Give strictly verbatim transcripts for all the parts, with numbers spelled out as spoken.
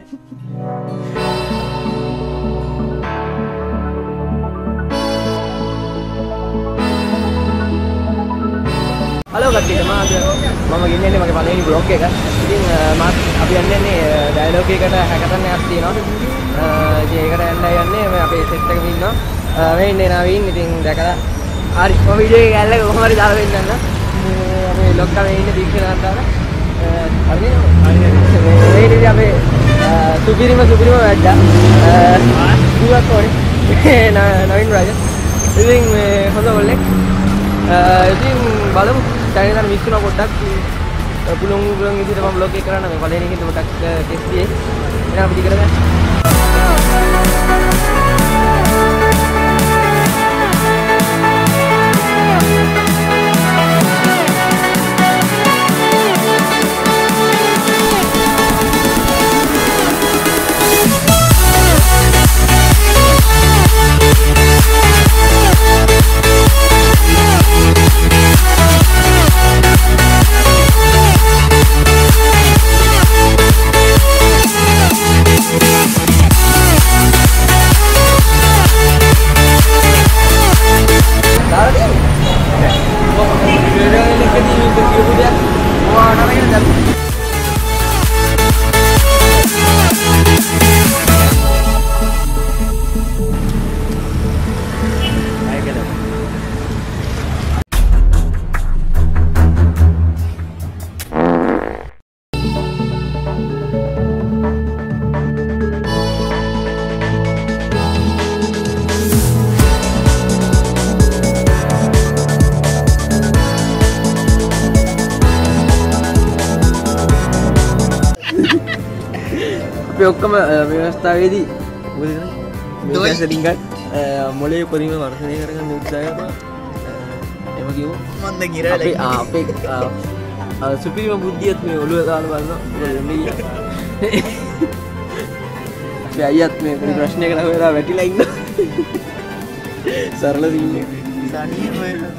Halo කට්ටියට මම මම ගෙන්නන්නේ මගේ පළවෙනි බ්ලොග් එක. ඉතින් මාත් අපි යන්නේ ඩයලොග් එකට හැකතන්න එකක් තියෙනවා. ඉතින් ඒකට යන්නයි යන්නේ මේ අපේ සෙට් එකෙම ඉන්නවා. මේ ඉන්නේ නවීන්. ඉතින් දැකලා හරි මම වීඩියෝ එක ඇල්ල කොහොම හරි දාලා දෙන්න. අපේ ලොග් එකේ ඉන්නේ දීක්ෂණ දාලා. හරි නේද? මේ ඉතින් අපේ සුපිරිම සුපිරිම වැඩ. දුවක් ඕනේ. නවීන් රාජ. ඉතින් මේ හොඳ ඔල්ලෙක්. ඉතින් බලමු දැන් නම් මිස් වෙනවා පොඩ්ඩක් පුළුවන් පුළුවන් විදිහට මම බ්ලොග් එක කරන්න මේ පළවෙනි එකේ පොඩ්ඩක් ටෙස්ට් ගියේ එහෙනම් අපි දිගට යමු අපි ඔක්කොම මේ අවස්ථාවේදී මොකද කරන්නේ මේ සෙටින්ග් එක මොලේ උපරිම වර්ධනය කරගන්න උත්සාහය කරනවා එම කිව්ව මන්ද ගිරලා අපි අපේ සුපිරිම බුද්ධියත් මේ ඔළුව දාලා බලනවා මොකද මේ අපි අයියත් මේ පොඩි ප්‍රශ්නයකට හොයලා වැටිලා ඉන්නවා සරල දින්නේ සානිය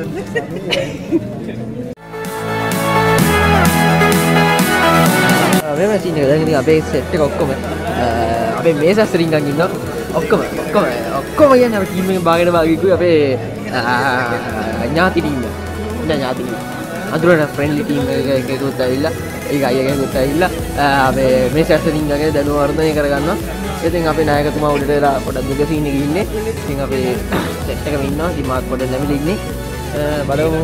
මේ මැෂින් එක දැන් ඉතින් අපේ සෙට් එක ඔක්කොම අපේ මේස අතරින් ගන් ඉන්නවා ඔක්කොම ඔක්කොම ඔක්කොම කියන්නේ අපේ ටීම් එකේ භාගයට භාගිකුයි අපේ ඥාති ටීම් එක. ඉන්න ඥාති ටීම්. අඳුරන ෆ්‍රෙන්ඩ්ලි ටීම් එක එකකුත් ඇවිල්ලා ඒක අයියගෙකුත් ඇවිල්ලා අපේ මේස අතරින් ගගේ දැනුම වර්ධනය කරගන්නවා. ඉතින් අපේ නායකතුමා උඩට වෙලා පොඩක් දුක සීන් එකේ ඉන්නේ. ඉතින් අපේ සෙට් එකම ඉන්නවා. ඉතින් මාත් පොඩක් නැමිලා ඉන්නේ. බලමු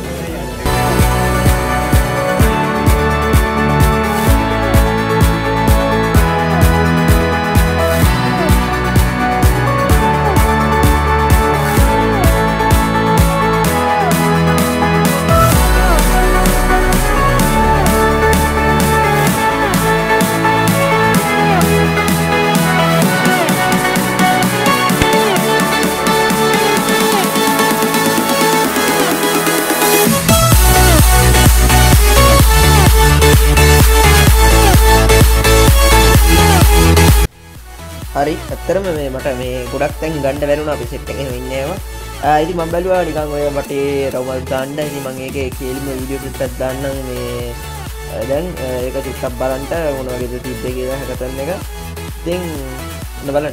හරි ඇත්තටම මේ මට මේ ගොඩක් තැන් ගන්න බැරුණා අපි සෙට් එකේ ඉන්නේ ඒවා. ඉතින් මම බැලුවා නිකන් ඔය මටේ රවල් දාන්න. ඉතින් මම ඒකේ කේලිම වීඩියෝ ක්ලිප් එකක් දාන්නම් මේ දැන් ඒක ටිකක් බලන්න මොන වගේද තිබ්බේ කියලා හකතන්න එක. ඉතින් ඔන්න බලන්න.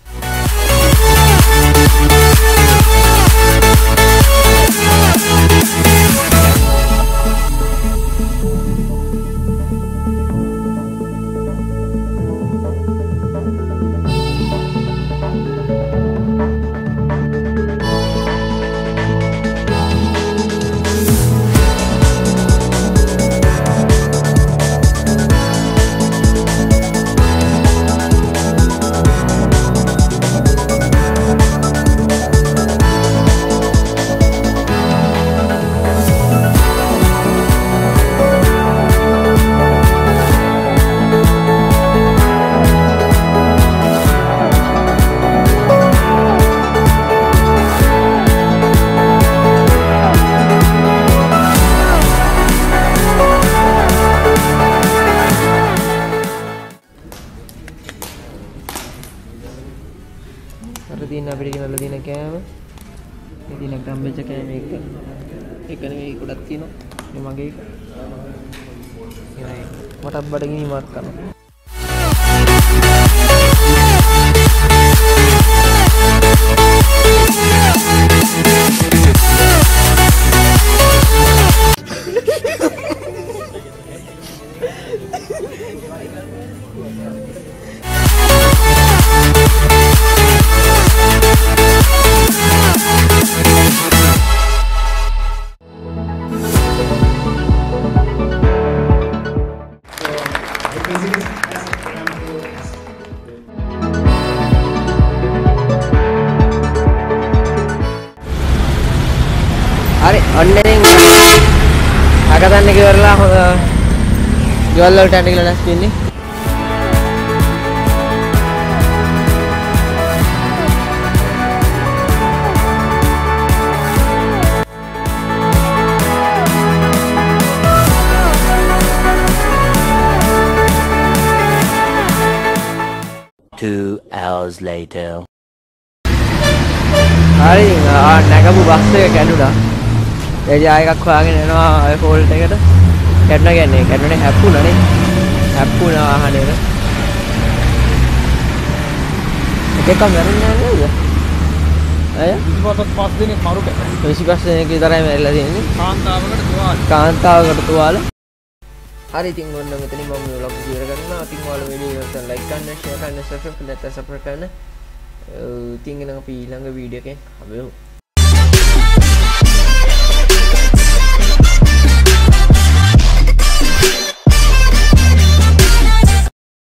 තියෙන අපිට ගෙනල්ලා තියෙන කෑම මේ තියෙන ගම්බෙච්ච කෑම එක එක නෙවෙයි ගොඩක් තියෙනවා මේ මගේ එක මටත් බඩගිනි මාත් කරනවා Hari online hackathon එක ඉවරලා ගෙවල් වලට යන්න කියලා නැස් වෙන්නේ. Two hours later. Hari නැගපු බස් එක කැඩුනා. එයා එකක් හොයාගෙන යනවා අය ෆෝල්ට් එකට. කැඩුණා කියන්නේ කැඩුණේ හැප්පුණානේ. හැප්පුණා ආහනේ. එකක් මැරෙන්නේ නැහැ නේද? අය විසිපහක් පස් දිනක් මරුට. විසිපහ දිනක විතරයි මැරිලා තියෙන්නේ. කාන්තාවකට තුවාල. කාන්තාවකට තුවාල. හරි ඉතින් ඔන්න මෙතනින් මම මේ vlog ඉවර කරනවා. ඉතින් ඔයාලා වීඩියෝ එක like කරන්න, share කරන්න, subscribe කරන්න, subscribe කරන්න. ඉතින් එනම් අපි ඊළඟ වීඩියෝ එකෙන් හම්බෙමු.